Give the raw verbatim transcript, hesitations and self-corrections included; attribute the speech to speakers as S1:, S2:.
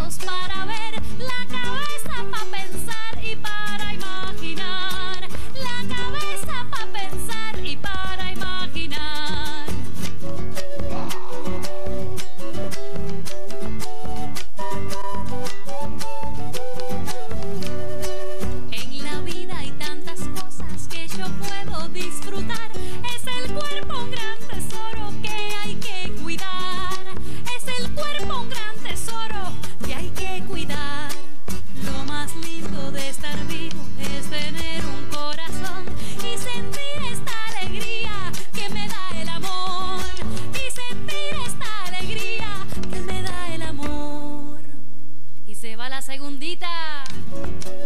S1: ojos para ver, la cabeza para pensar y para imaginar, la cabeza para pensar y para imaginar. En la vida hay tantas cosas que yo puedo disfrutar. Es el cuerpo un gran tesoro que hay que cuidar. Es el cuerpo un gran tesoro que hay que cuidar. Lo más lindo de estar vivo es tener un corazón y sentir esta alegría que me da el amor. Y sentir esta alegría que me da el amor. Y se va la segundita.